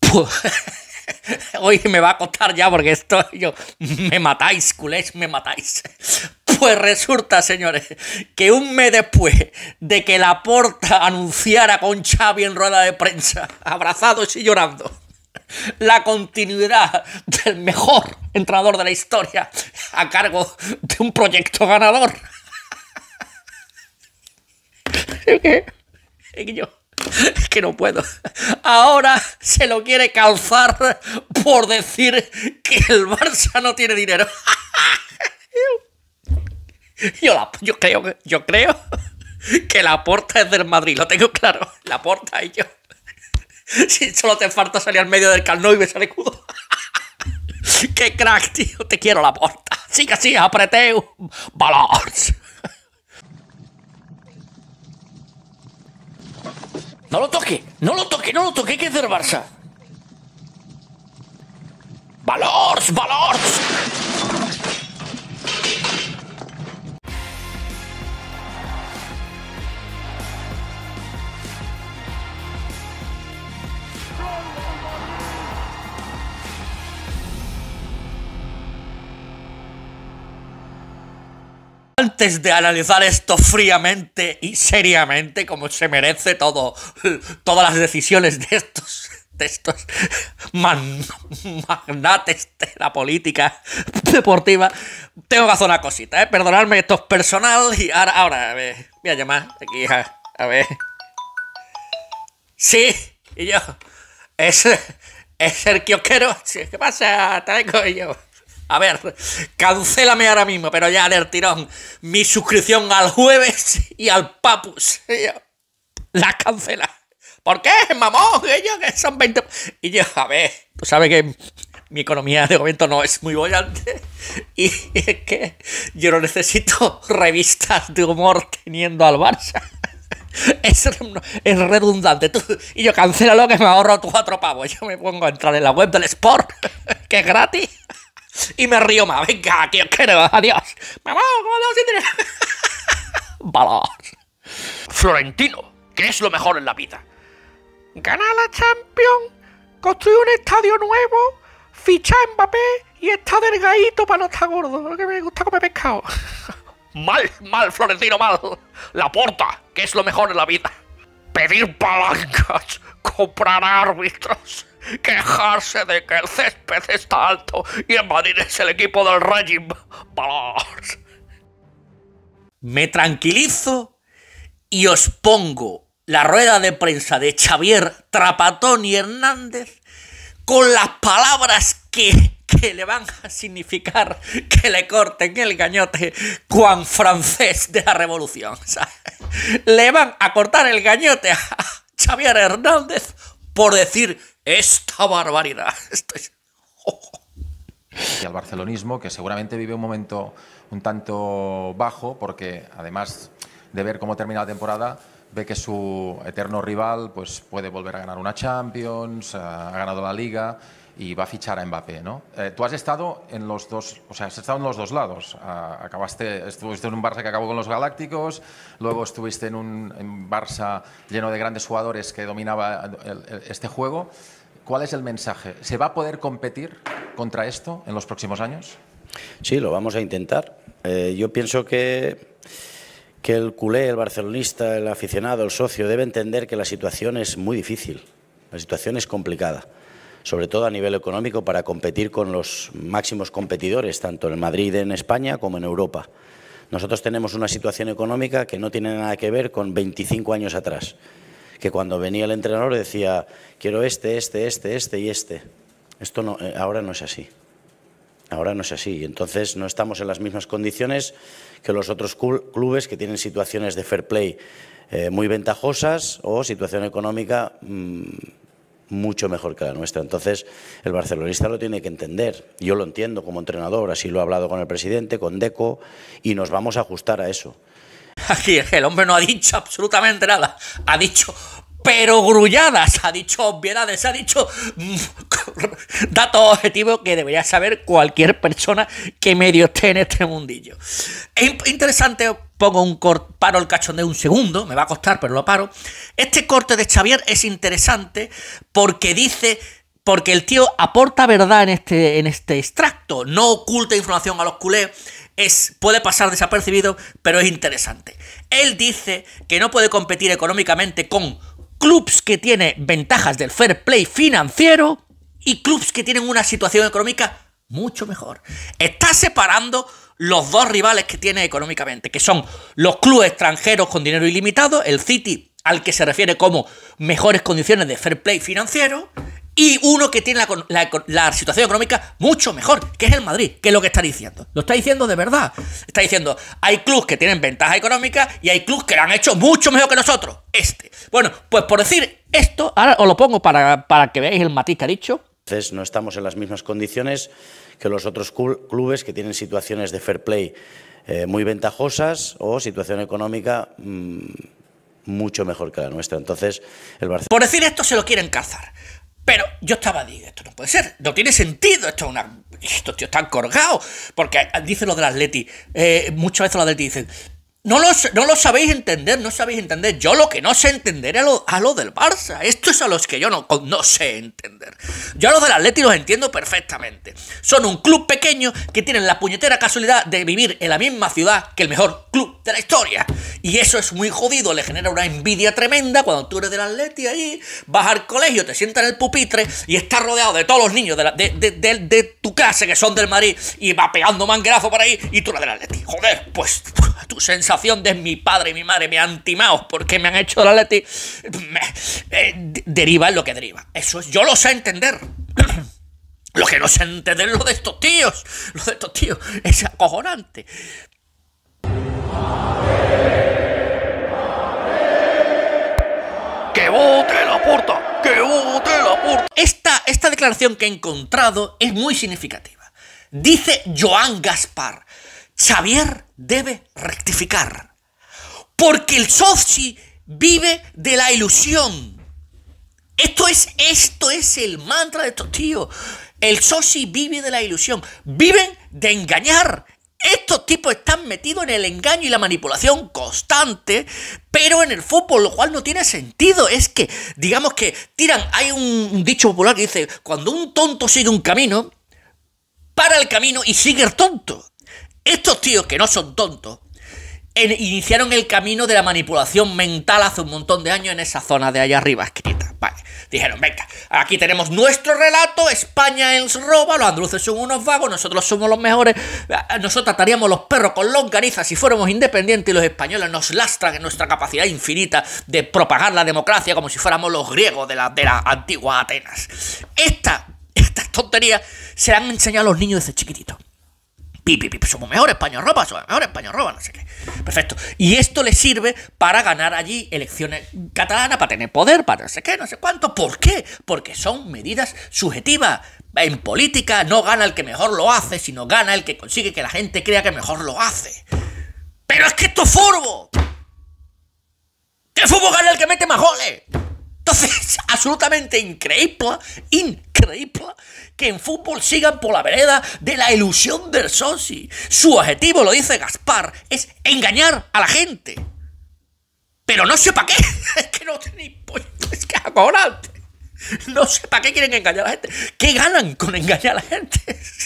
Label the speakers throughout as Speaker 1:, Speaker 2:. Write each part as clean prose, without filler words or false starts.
Speaker 1: Pues, hoy me va a costar ya porque esto yo me matáis, culés, me matáis. Pues resulta, señores, que un mes después de que Laporta anunciara con Xavi en rueda de prensa, abrazados y llorando, la continuidad del mejor entrenador de la historia a cargo de un proyecto ganador. Es que no puedo. Ahora se lo quiere calzar por decir que el Barça no tiene dinero. Yo creo que Laporta es del Madrid, lo tengo claro. Laporta y yo. Si solo te falta salir al medio del Camp Nou y besar el escudo. ¡Qué crack, tío! Te quiero, Laporta. Sigue así, apreteu. ¡Valors! ¡No lo toque! ¡No lo toque! ¡No lo toque! ¿Qué es del Barça? ¡Valors! ¡Valors! Antes de analizar esto fríamente y seriamente, como se merece todas las decisiones de estos magnates de la política deportiva, tengo que hacer una cosita, ¿eh? Perdonadme, esto es personal y ahora a ver, voy a llamar aquí a ver. Sí, y yo. Es el kiosquero. Sí, ¿qué pasa? Te vengo y yo. A ver, cancélame ahora mismo, pero ya del tirón, mi suscripción al Jueves y al Papus. Y yo, la cancela. ¿Por qué, mamón? Y yo, que son 20... Y yo, a ver, tú sabes que mi economía de momento no es muy bollante. Y es que yo no necesito revistas de humor teniendo al Barça. Es redundante. Y yo, cancélalo que me ahorro 4 pavos. Yo me pongo a entrar en la web del Sport, que es gratis. Y me río más. Venga, que os quiero. Adiós. Mamá, ¿cómo andamos sin dinero? Valor. Florentino, ¿qué es lo mejor en la vida? Ganar la Champions, construir un estadio nuevo, fichar a Mbappé y estar delgadito para no estar gordo. Porque me gusta comer pescado. Mal, Florentino, mal. Laporta, ¿qué es lo mejor en la vida? Pedir palancas, comprar árbitros, quejarse de que el césped está alto y el Madrid es el equipo del régimen. Me tranquilizo y os pongo la rueda de prensa de Xavier Trapatoni Hernández con las palabras que le van a significar que le corten el gañote cuan francés de la revolución, ¿sabes? Le van a cortar el gañote a Xavier Hernández por decir esta barbaridad.
Speaker 2: Y al barcelonismo, que seguramente vive un momento un tanto bajo, porque además de ver cómo termina la temporada, ve que su eterno rival pues puede volver a ganar una Champions, ha ganado la Liga y va a fichar a Mbappé, ¿no? Tú has estado en los dos, o sea, has estado en los dos lados. Estuviste en un Barça que acabó con los Galácticos, luego estuviste en un Barça lleno de grandes jugadores que dominaba este juego. ¿Cuál es el mensaje? ¿Se va a poder competir contra esto en los próximos años?
Speaker 3: Sí, lo vamos a intentar. Yo pienso que el culé, el barcelonista, el aficionado, el socio debe entender que la situación es muy difícil, la situación es complicada, sobre todo a nivel económico, para competir con los máximos competidores, tanto en Madrid, en España, como en Europa. Nosotros tenemos una situación económica que no tiene nada que ver con 25 años atrás, que cuando venía el entrenador decía, quiero este y este. Esto no, ahora no es así. Ahora no es así. Entonces no estamos en las mismas condiciones que los otros clubes que tienen situaciones de fair play muy ventajosas o situación económica mucho mejor que la nuestra. Entonces el barcelonista lo tiene que entender. Yo lo entiendo como entrenador, así lo he hablado con el presidente, con Deco, y nos vamos a ajustar a eso.
Speaker 1: Aquí el hombre no ha dicho absolutamente nada. Ha dicho pero grulladas, ha dicho obviedades, ha dicho datos objetivos que debería saber cualquier persona que medio esté en este mundillo. Es interesante, pongo un corte, paro el cachondeo un segundo, me va a costar pero lo paro. Este corte de Xavier es interesante porque dice, porque el tío aporta verdad en este extracto, no oculta información a los culés, puede pasar desapercibido, pero es interesante. Él dice que no puede competir económicamente con clubs que tienen ventajas del fair play financiero y clubs que tienen una situación económica mucho mejor. Está separando los dos rivales que tiene económicamente, que son los clubes extranjeros con dinero ilimitado, el City, al que se refiere como mejores condiciones de fair play financiero, y uno que tiene la situación económica mucho mejor, que es el Madrid, que es lo que está diciendo. Lo está diciendo de verdad. Está diciendo, hay clubes que tienen ventaja económica y hay clubes que lo han hecho mucho mejor que nosotros. Bueno, pues por decir esto, ahora os lo pongo para que veáis el matiz que ha dicho.
Speaker 3: Entonces no estamos en las mismas condiciones que los otros clubes que tienen situaciones de fair play muy ventajosas o situación económica mucho mejor que la nuestra. Entonces, el Barcelona...
Speaker 1: Por decir esto se lo quieren cazar. Pero yo estaba diciendo, esto no puede ser, no tiene sentido, estos tíos están colgados, porque dice lo del Atleti, muchas veces los Atleti dicen, no lo sabéis entender, yo lo que no sé entender es a lo del Barça, esto es a los que yo no sé entender. Yo a los del Atleti los entiendo perfectamente, son un club pequeño que tienen la puñetera casualidad de vivir en la misma ciudad que el mejor club de la historia, y eso es muy jodido, le genera una envidia tremenda cuando tú eres del Atleti ahí, vas al colegio, te sientas en el pupitre y estás rodeado de todos los niños de tu clase que son del Madrid y va pegando manguerazo por ahí y tú eres del Atleti. Joder, pues tu sensación de mi padre y mi madre me han timado porque me han hecho del Atleti deriva en lo que deriva. Eso es, yo lo sé entender. Lo que no sé entender es lo de estos tíos. Es acojonante. ¡Que vote Laporta! ¡Que vote Laporta! Esta declaración que he encontrado es muy significativa. Dice Joan Gaspar, Xavier debe rectificar, porque el Soci vive de la ilusión. Esto es el mantra de estos tíos. El Soci vive de la ilusión. Viven de engañar. Estos tipos están metidos en el engaño y la manipulación constante, pero en el fútbol, lo cual no tiene sentido. Es que, digamos que hay un dicho popular que dice, cuando un tonto sigue un camino, para el camino y sigue el tonto. Estos tíos, que no son tontos, iniciaron el camino de la manipulación mental hace un montón de años en esa zona de allá arriba escrita. Vale. Dijeron, venga, aquí tenemos nuestro relato, España nos roba, los andaluces son unos vagos, nosotros somos los mejores, nosotros trataríamos los perros con longaniza si fuéramos independientes y los españoles nos lastran en nuestra capacidad infinita de propagar la democracia como si fuéramos los griegos de la antigua Atenas. Estas tonterías se han enseñado a los niños desde chiquititos. Somos mejor España roba, no sé qué. Perfecto. Y esto les sirve para ganar allí elecciones catalanas, para tener poder, para no sé qué, no sé cuánto. ¿Por qué? Porque son medidas subjetivas. En política no gana el que mejor lo hace, sino gana el que consigue que la gente crea que mejor lo hace. Pero es que esto es fútbol. ¿Qué fútbol gana el que mete más goles? Entonces es absolutamente increíble que en fútbol sigan por la vereda de la ilusión del Soci. Su objetivo, lo dice Gaspar, es engañar a la gente. Pero no sé para qué. Es que no tenéis... Es que es acojonante. No sé para qué quieren engañar a la gente. ¿Qué ganan con engañar a la gente?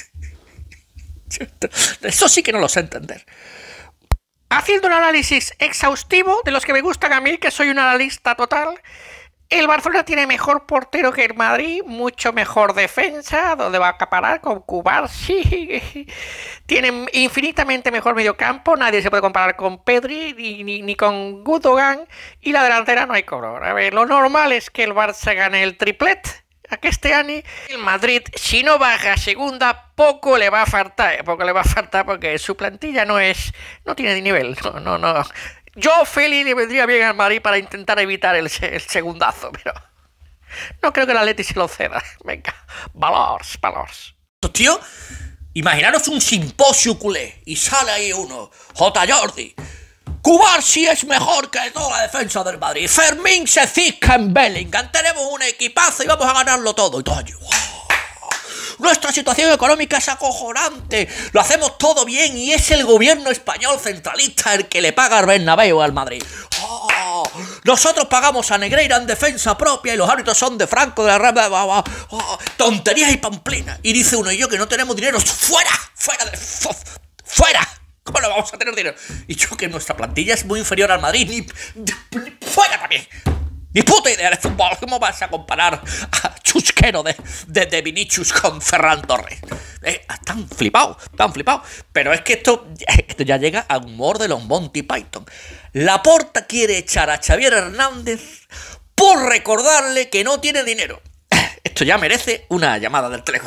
Speaker 1: Eso sí que no lo sé entender.
Speaker 4: Haciendo un análisis exhaustivo de los que me gustan a mí, que soy un analista total... El Barcelona tiene mejor portero que el Madrid, mucho mejor defensa, donde va a acaparar con Cubarsí. Tienen infinitamente mejor mediocampo, nadie se puede comparar con Pedri ni con Gundogan, y la delantera no hay color. A ver, lo normal es que el Barça gane el triplet este año. El Madrid, si no baja a segunda, poco le va a faltar porque su plantilla no tiene nivel, no. Yo, Feli, le vendría bien al Madrid para intentar evitar el segundazo, pero no creo que el Atleti se lo ceda. Venga, valors.
Speaker 1: Tío, imaginaros un simposio culé y sale ahí uno, J. Jordi. Cubarsí es mejor que toda la defensa del Madrid. Fermín se cisca en Bellingham. Tenemos un equipazo y vamos a ganarlo todo. Y todo allí, ¡wow! nuestra situación económica es acojonante, lo hacemos todo bien y es el gobierno español centralista el que le paga al Bernabéu al Madrid. ¡Oh! Nosotros pagamos a Negreira en defensa propia y los árbitros son de Franco, de la Rambla, ¡oh! Tonterías y pamplinas. Y dice uno y yo que no tenemos dinero. ¡Fuera! ¡Fuera! ¿Cómo no vamos a tener dinero? Y yo que nuestra plantilla es muy inferior al Madrid. ¡Fuera también! Ni puta idea de fútbol. ¿Cómo vas a comparar a Chusquero de Vinicius con Ferran Torres? Están flipados. Pero es que esto ya llega a humor de los Monty Python. Laporta quiere echar a Xavier Hernández por recordarle que no tiene dinero. Esto ya merece una llamada del Telegram.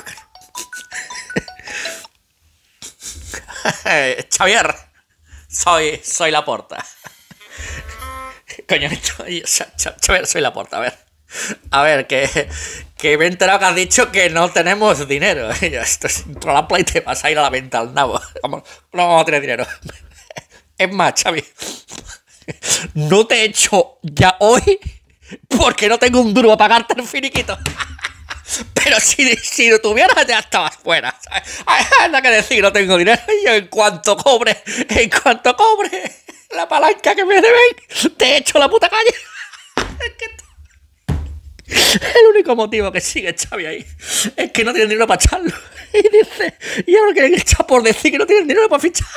Speaker 1: Xavier, soy Laporta. Coño, Xavier, soy Laporta, a ver, que me he enterado que has dicho que no tenemos dinero. Esto es introlable y te vas a ir a la venta al nabo. No vamos a tener dinero. Es más, Xavi, no te he hecho ya hoy porque no tengo un duro para pagarte el finiquito. Pero si lo tuvieras ya estabas fuera, ¿sabes? Hay nada que decir, no tengo dinero. Y yo en cuanto cobre la palanca que me deben, te echo la puta calle. El único motivo que sigue Xavi ahí es que no tienen dinero para echarlo. Y ahora quieren echar por decir que no tienen dinero para fichar.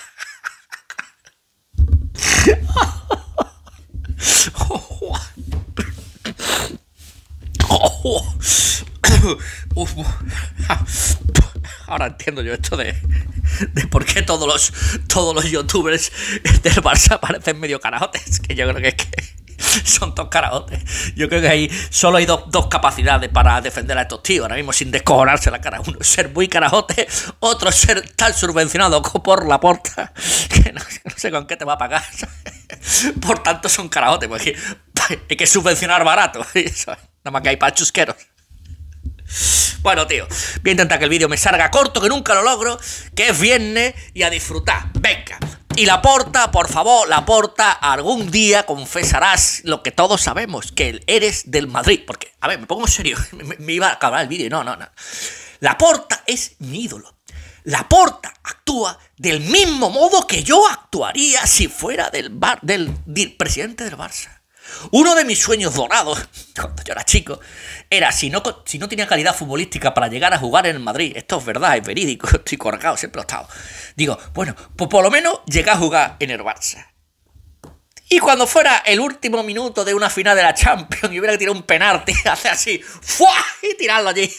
Speaker 1: Ahora entiendo yo esto de por qué todos los youtubers del Barça parecen medio carajotes, que yo creo que es que son todos carajotes. Yo creo que solo hay dos capacidades para defender a estos tíos ahora mismo sin descojonarse la cara. Uno es ser muy carajote, otro es ser tan subvencionado por Laporta que no sé con qué te va a pagar. Por tanto son carajotes, porque hay que subvencionar barato. Nada más que hay para chusqueros. Bueno, tío, voy a intentar que el vídeo me salga corto, que nunca lo logro, que es viernes y a disfrutar. Venga. Y Laporta, por favor, Laporta, algún día confesarás lo que todos sabemos, que eres del Madrid. Porque, a ver, me pongo serio, me iba a acabar el vídeo. No. Laporta es mi ídolo. Laporta actúa del mismo modo que yo actuaría si fuera del presidente del Barça. Uno de mis sueños dorados, cuando yo era chico, era si no tenía calidad futbolística para llegar a jugar en el Madrid. Esto es verdad, es verídico, estoy colgado, siempre lo he estado. Digo, bueno, pues por lo menos llegué a jugar en el Barça. Y cuando fuera el último minuto de una final de la Champions y hubiera que tirar un penalti, hacer así, ¡fua! Y tirarlo allí.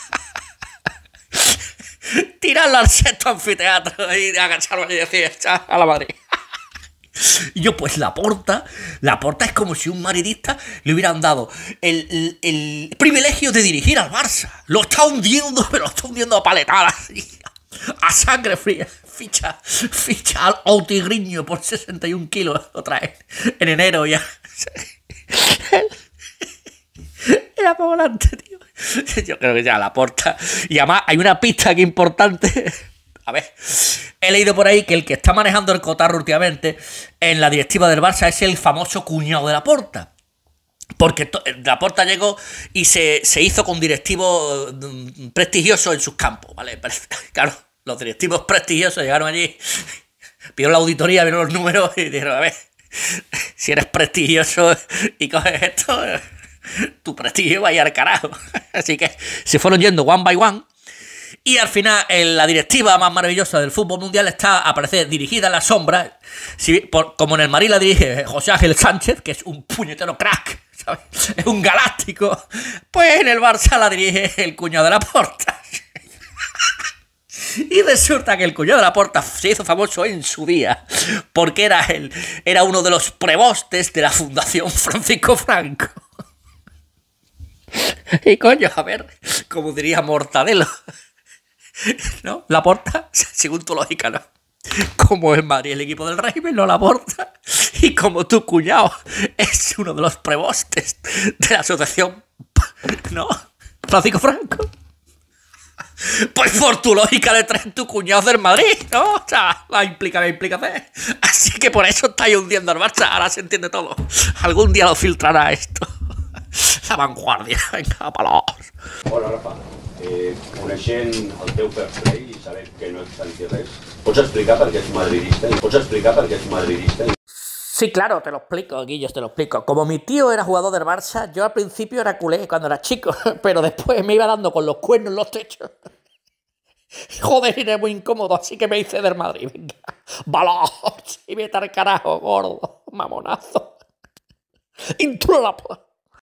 Speaker 1: Tirarlo al sexto anfiteatro y agacharlo allí y decir, a la Madrid. Y yo, pues Laporta es como si un madridista le hubieran dado el privilegio de dirigir al Barça. Lo está hundiendo, pero lo está hundiendo a paletadas. A sangre fría. Ficha al Tigriño por 61 kilos otra vez. En enero ya. Era para volante, tío. Yo creo que ya Laporta. Y además hay una pista aquí importante. A ver, he leído por ahí que el que está manejando el cotarro últimamente en la directiva del Barça es el famoso cuñado de Laporta. Porque Laporta llegó y se hizo con directivos prestigiosos en sus campos, ¿vale? Claro, los directivos prestigiosos llegaron allí, vieron la auditoría, vieron los números y dijeron, a ver, si eres prestigioso y coges esto, tu prestigio va a ir al carajo. Así que se fueron yendo one by one. Y al final, la directiva más maravillosa del fútbol mundial está a parecer dirigida en la sombra, como en el Madrid la dirige José Ángel Sánchez, que es un puñetero crack, ¿sabes? Es un galáctico. Pues en el Barça la dirige el cuñado de Laporta. Y resulta que el cuñado de Laporta se hizo famoso en su día, porque era uno de los prebostes de la Fundación Francisco Franco. Y coño, a ver, como diría Mortadelo, ¿no? Laporta, según tu lógica, ¿no? Como el Madrid el equipo del régimen, no Laporta. Y como tu cuñado es uno de los prebostes de la asociación, ¿no? Francisco Franco. Pues por tu lógica le traes tu cuñado del Madrid, ¿no? O sea, implícame. Así que por eso estáis hundiendo al Barça. Ahora se entiende todo. Algún día lo filtrará esto. La vanguardia. Venga, palos.
Speaker 5: Hola, Rafa. Coneixent el teu fair play i sabent que no et sentir res, pots explicar per què ets madridista? Pots explicar per què ets madridista?
Speaker 1: Sí, claro, te lo explico, Guillo, te lo explico. Como mi tío era jugador del Barça, yo al principio era culé cuando era chico, pero después me iba dando con los cuernos en los techos. Joder, era muy incómodo, así que me hice del Madrid. Venga, ¡Balos! Y vete al carajo, gordo, mamonazo. Intro la